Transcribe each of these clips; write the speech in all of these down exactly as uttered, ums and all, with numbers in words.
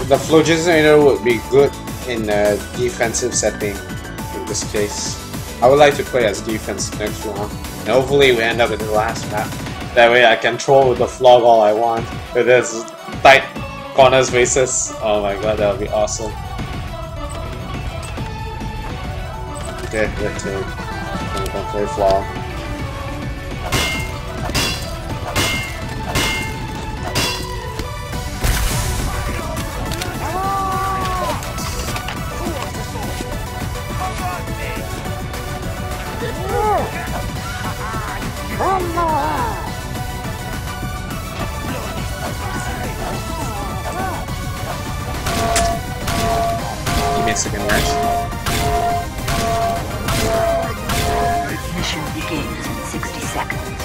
the Phlogistonator would be good in a defensive setting in this case. I would like to play as defense next round. And hopefully we end up in the last map. That way I can troll with the Flog all I want. With this tight corner spaces. Oh my god, that would be awesome. Okay, let's go. I'm gonna play Flog. Give me a second, guys. Mission begins in sixty seconds.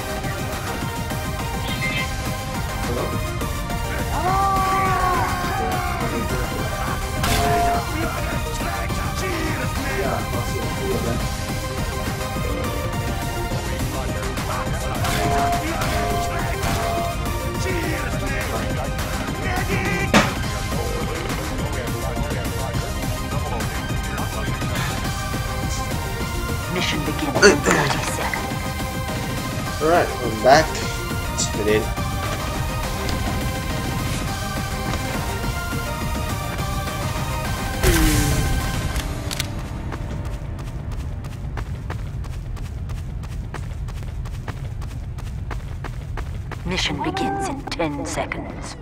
Mission begins in thirty seconds. Alright, I'm back. Spit in. Mission begins in ten seconds.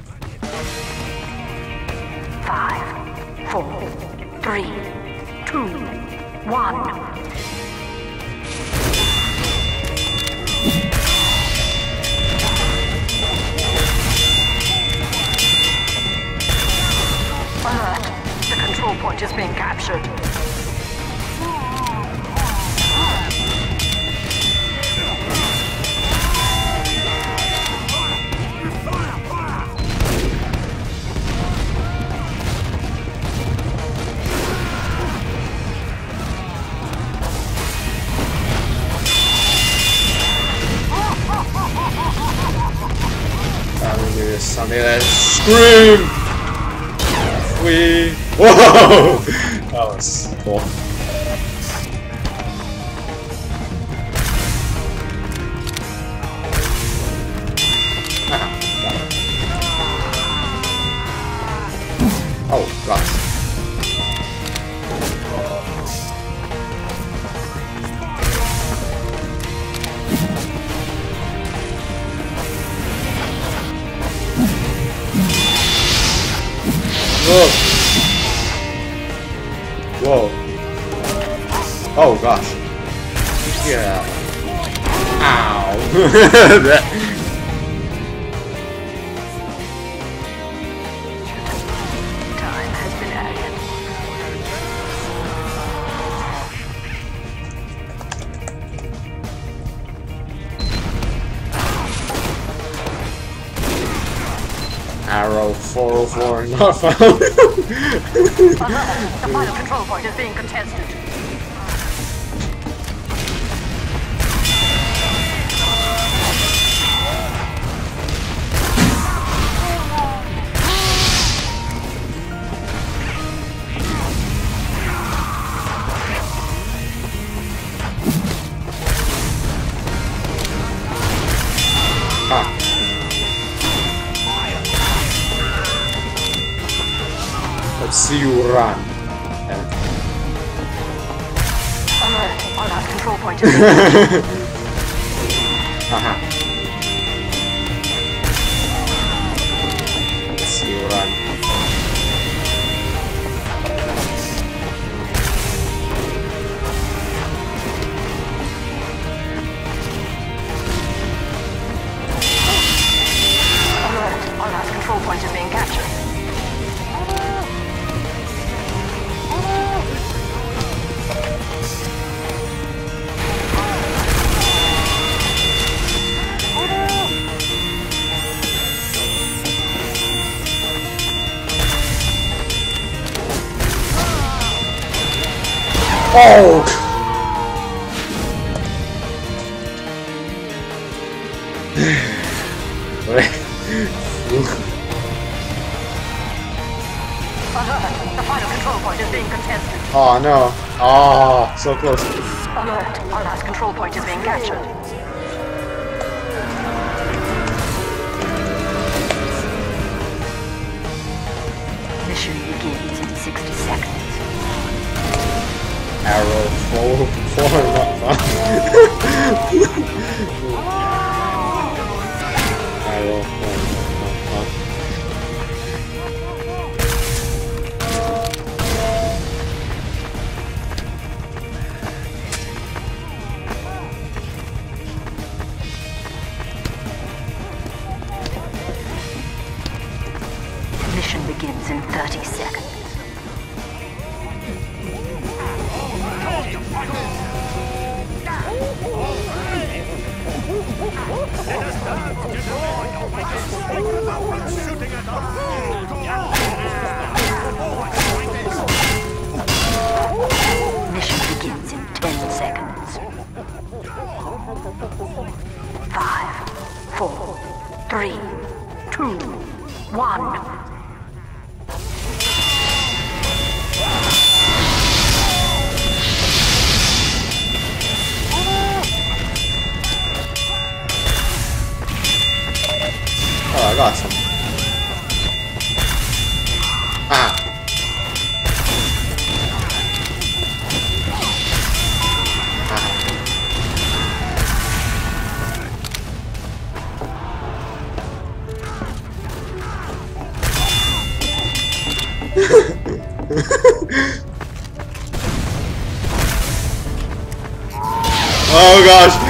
Five, four, three, two, one. Alert! The control point is being captured. Something that scream! We whoa! That was cool. Oh gosh. Whoa. Whoa. Oh gosh. Yeah. Ow. That. Time has been added. Arrow four oh four not found. Alert! The final control point is being contested. Ah. Let's see you run. Alert! Our last control point is being Haha. Let's see you run. Alert! Our last control point is being captured. Oh! Alert! The final control point is being contested. Oh no. Oh, so close. Alert! Our last control point is being captured. Mission begins in sixty seconds. Arrow four, four, not five. Arrow four, not five. Mission begins in thirty seconds. Mission begins in ten seconds. Five, four, three, two, one. Oh, I got some. Ah. Oh gosh.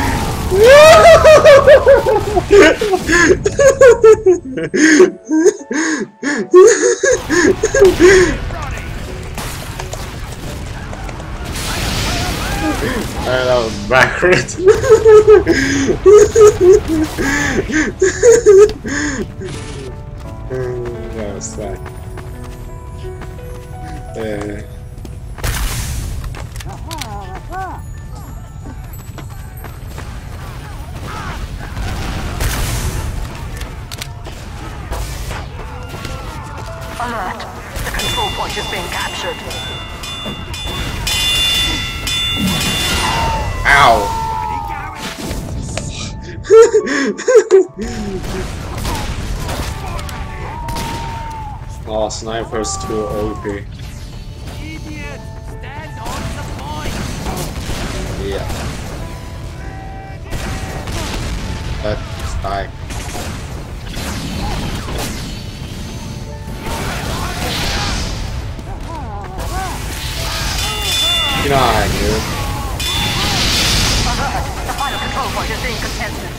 Uh, that was backwards. That was sad. Uh, Alert! The control point is being captured. Ow! Oh, sniper's too O P. Yeah. Let's die. Get on, dude. Alert! The final control point is being contested.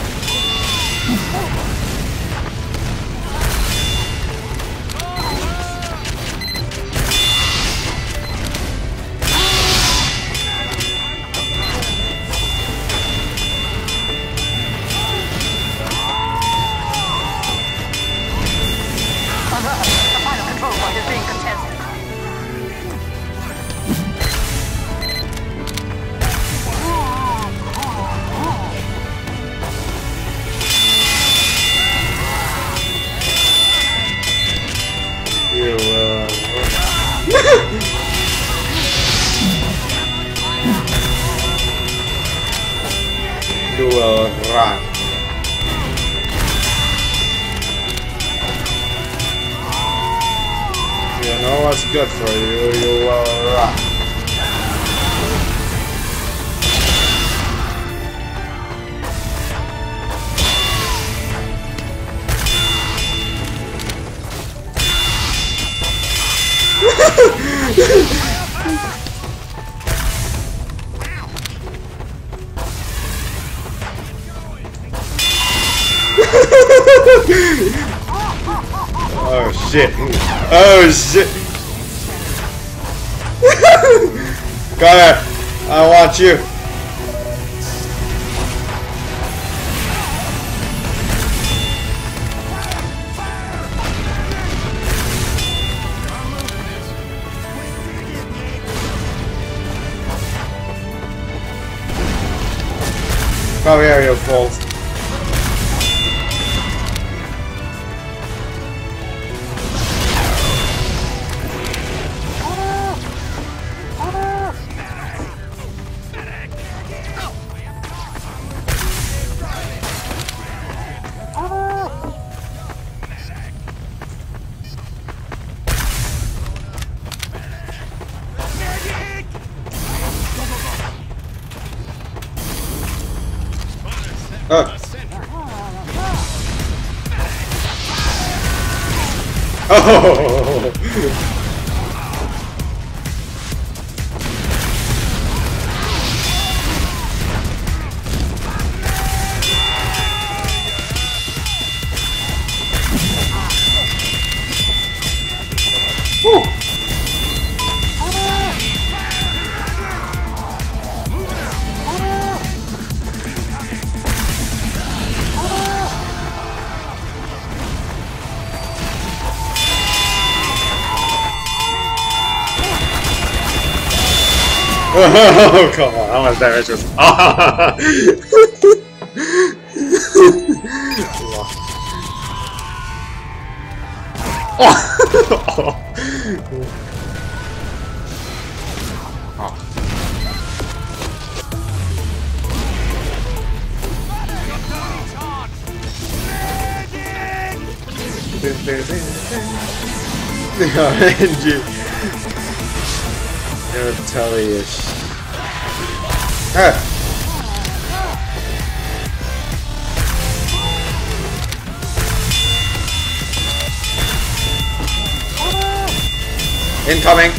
Alert! The final control point is being contested. You will. You will run. You know what's good for you, you will run. Oh shit. Oh shit. Connor, I want you. Come here, you fools. Oh! Woo! Oh, come on, how much damage was... Oh! You're Tully-ish. Ah! Incoming!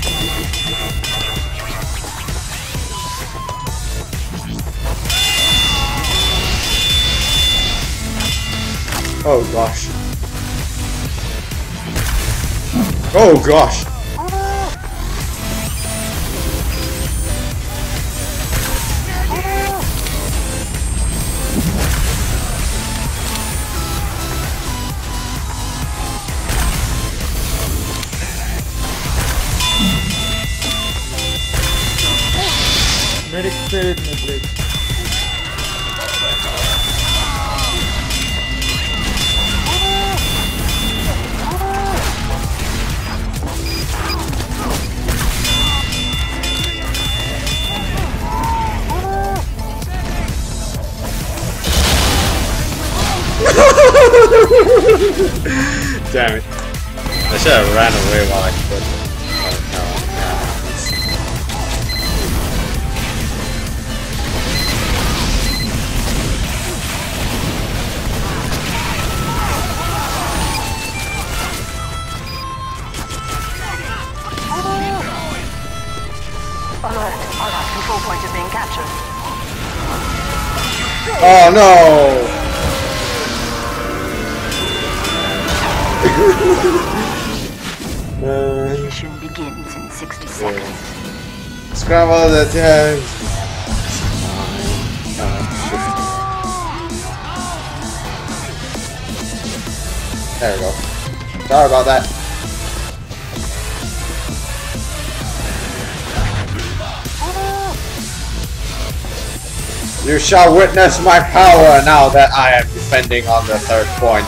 Oh gosh. Oh gosh! Medic spirit, medic. Damn it. I should have ran away while I could. Oh, no. Alert. Our last control point is being captured. Oh no! uh, Mission begins in sixty seconds. Yeah. Scramble the tanks. There we go. Sorry about that. You shall witness my power now that I am defending on the third point.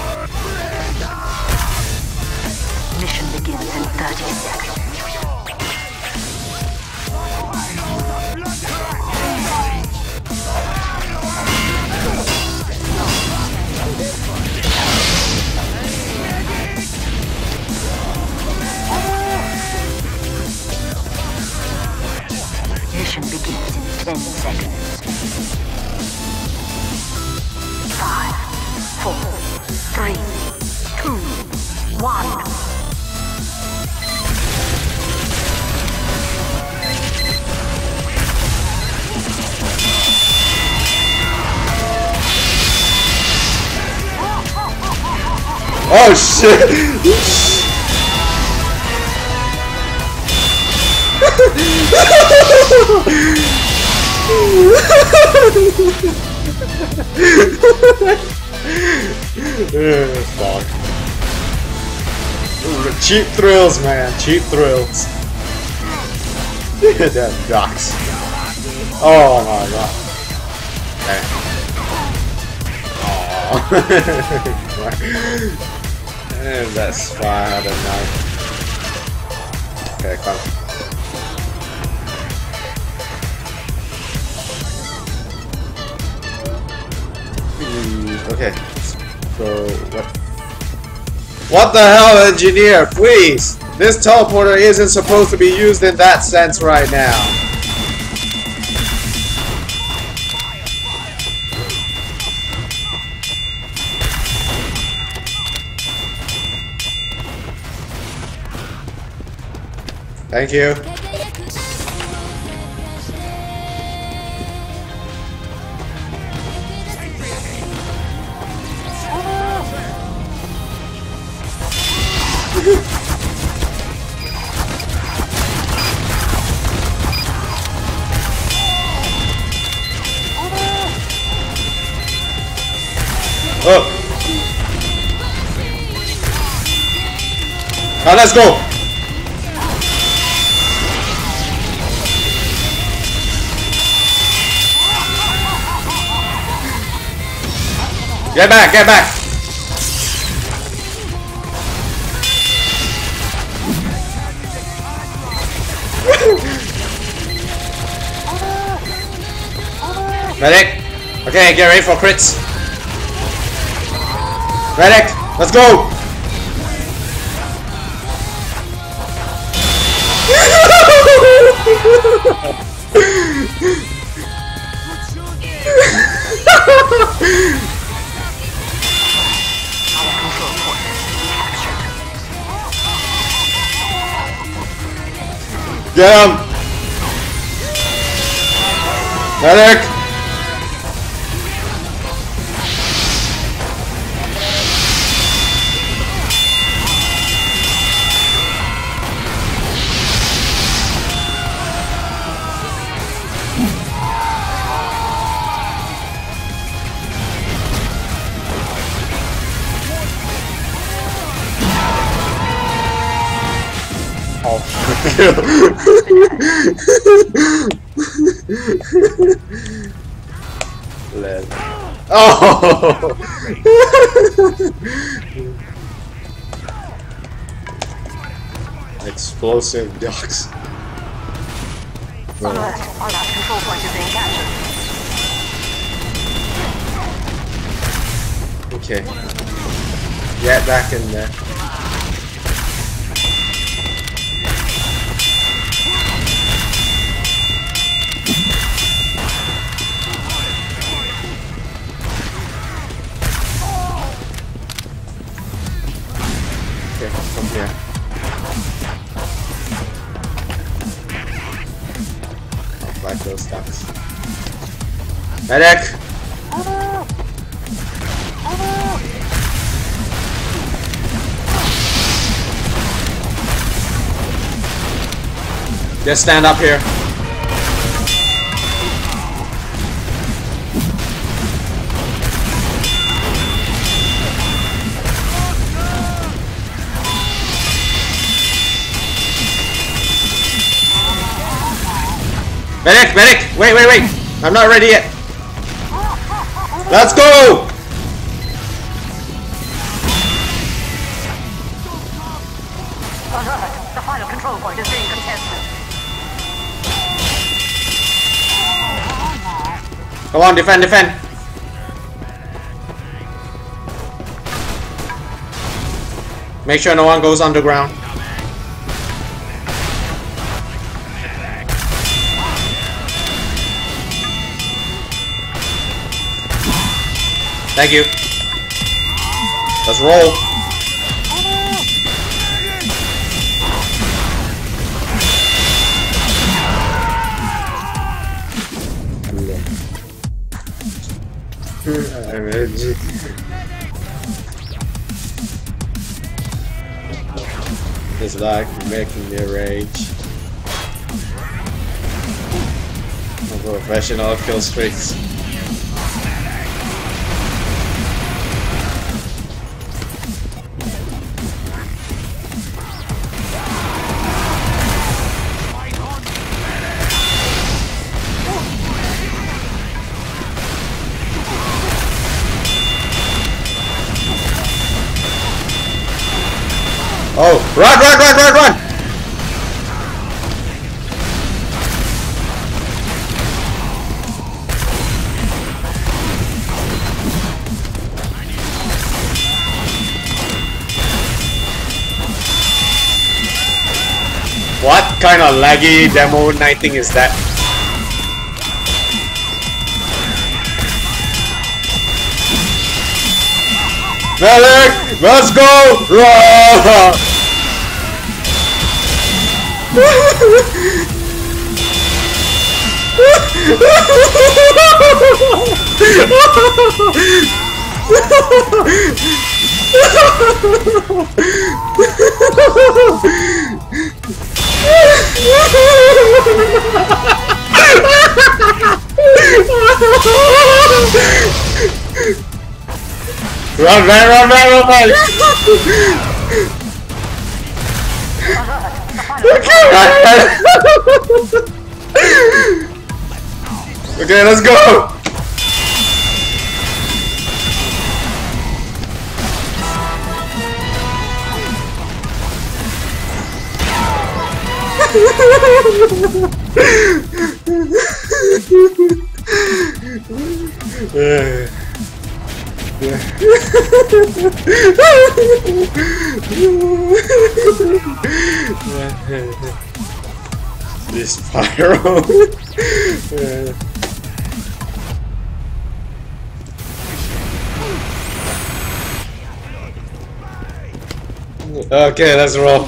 Mission begins in thirty seconds. Mission begins in ten seconds. Five, four, three, two, one. Oh shit! Fuck. Ooh, cheap thrills, man. Cheap thrills. That ducks. Oh my god. Okay. Oh. That's fine. I don't know. Okay, come. Okay, so what? What the hell, engineer? Please! This teleporter isn't supposed to be used in that sense right now. Thank you. Oh. Now let's go. Get back, get back. Medic. Okay, get ready for crits. Medic, let's go! Get him! Medic! Oh! Explosive ducks. Alert! Our last control point is being captured. Okay. Get back in there. Okay, come here. I'll fight those ducks. Medic! Just stand up here. Medic, medic! Wait, wait, wait! I'm not ready yet. Let's go! Alert! The final control point is being contested. Come on, defend, defend! Make sure no one goes underground. Thank you. Let's roll. It's like making me rage. I'm professional kill streaks. Oh, run, run, run, run, run! What kind of laggy demo nighting is that? Medic! Let's go! Run, run, run, run, run, run! Okay, run, run. Okay, let's go! This pyro. Okay, let's roll.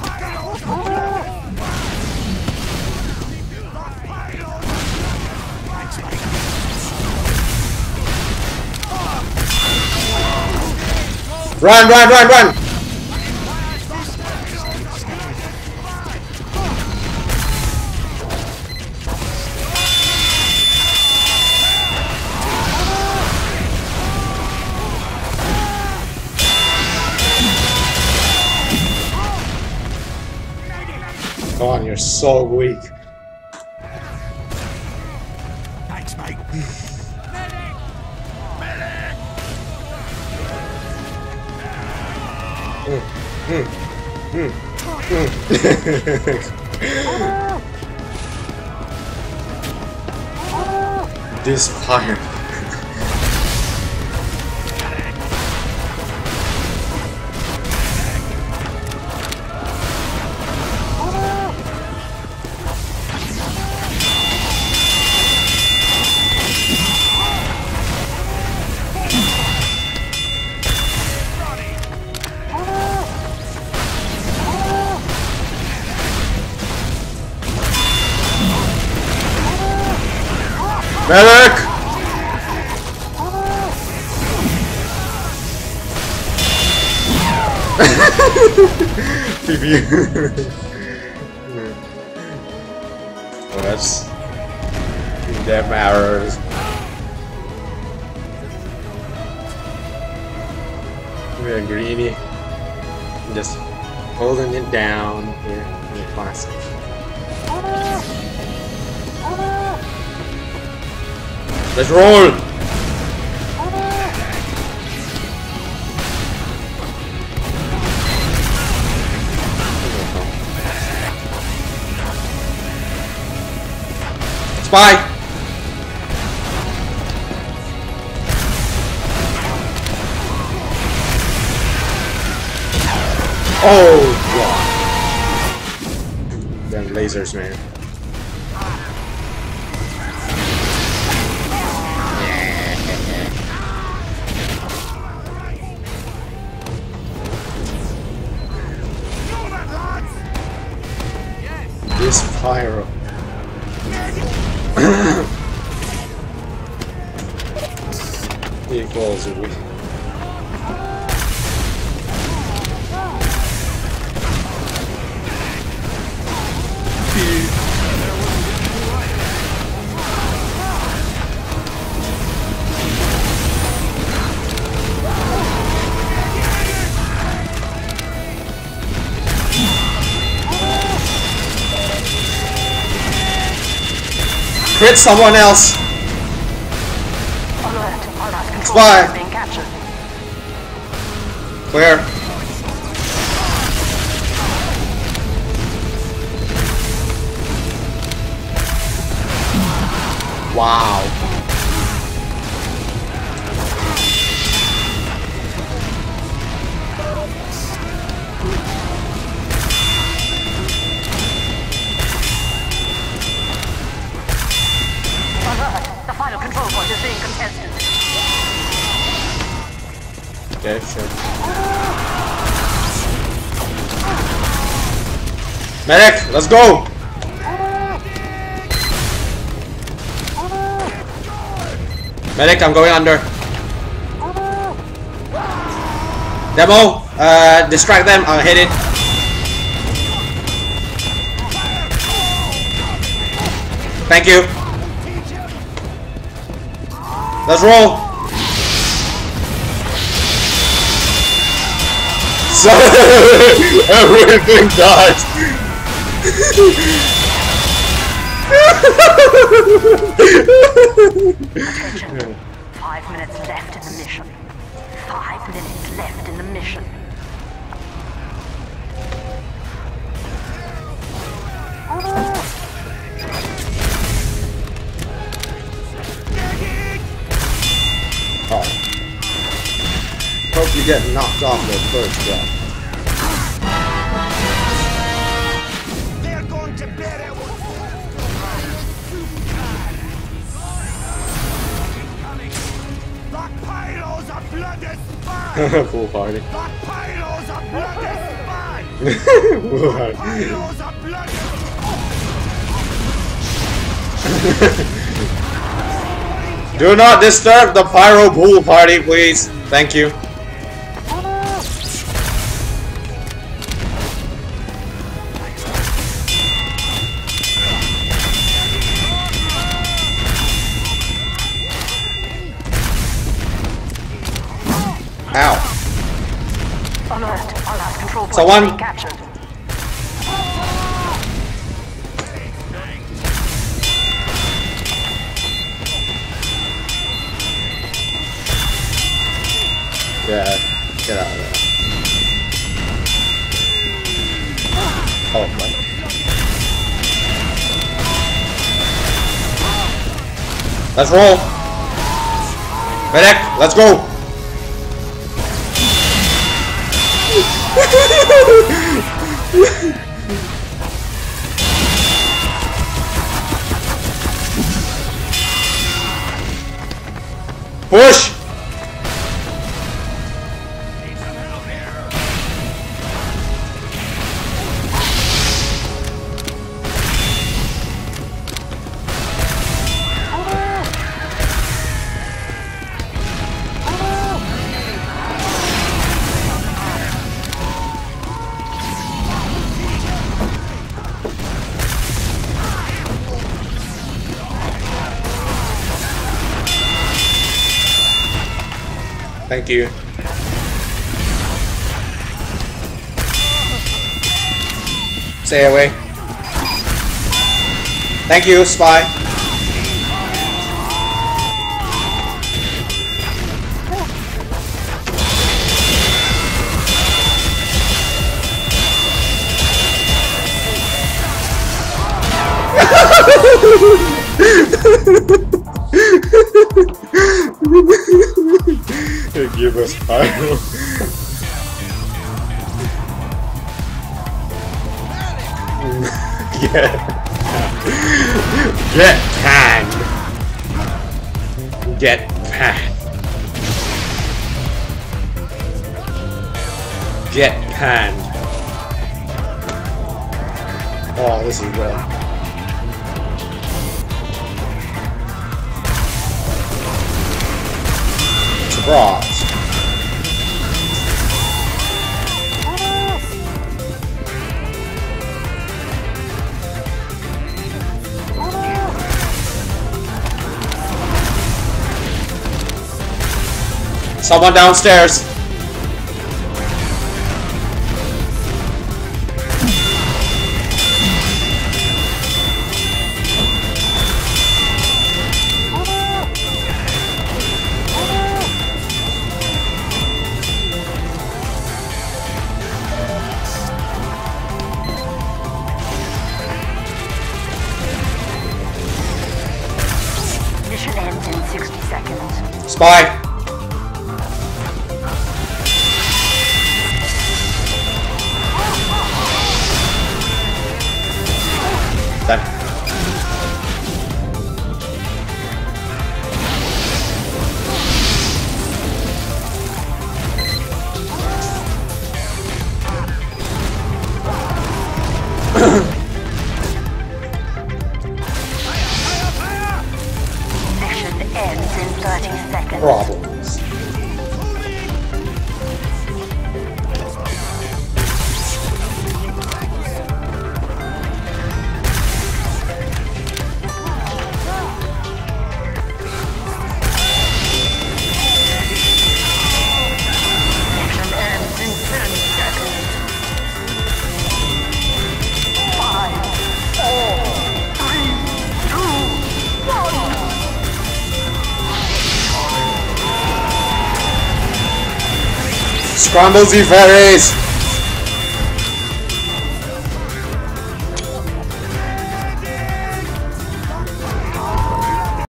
Run, run, run, run! Come on, you're so weak. Thanks, mate. Mm, mm, mm, mm. This fire. Medic! P B. Oh, that's that matters. We're greedy. Just holding it down here in the classic. Let's roll! Spy! Oh god! Them lasers, man. This pyro. Equals a weak. Hit someone else. Alert. Armor's control Spy. is being captured. Clear. Wow. The final control point is being contested. Okay, sure. Medic, let's go! Medic, I'm going under. Demo, uh, distract them, I'll hit it. Thank you. Let's roll. So everything dies. Attention. Five minutes left in the mission. Five minutes left in the mission. Oh. Hope you get knocked off the first drop. They're going to bear it. The pyros are bloody spies. Full party. The pyros are bloody spies. Full party. Pyros are bloody. Do not disturb the pyro pool party, please. Thank you. Ow. Alert. Our last control point Someone- is being captured. Yeah, get out of there. Oh, my. Let's roll. Medic, let's go. Push. Thank you. Stay away. Thank you, spy. Give us pyro. Get Get panned. Get panned. Get panned. Oh, this is well. Surprise. Someone downstairs. Mission ends in sixty seconds. Spy. Done. Scramble the fairies!